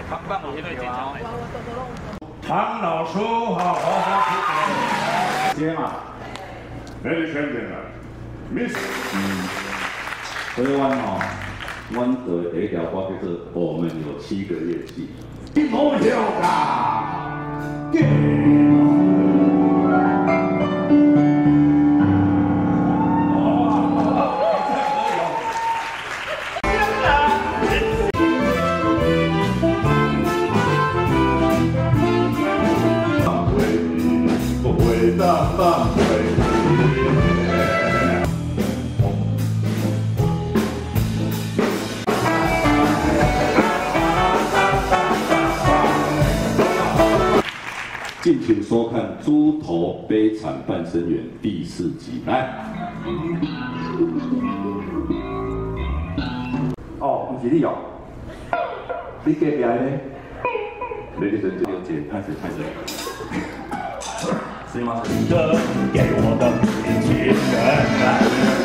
棒我对啊！ 唐老师好好接嘛，Ladies and gentlemen，Miss， 所以阮的第一条歌叫做我们有7个乐器。 你好笑啦！ 敬请收看《猪头悲惨半生缘》第4集。来， 哦，不是你哦，你隔壁呢？ 雷先生这个节开始。 是吗？给我的情人。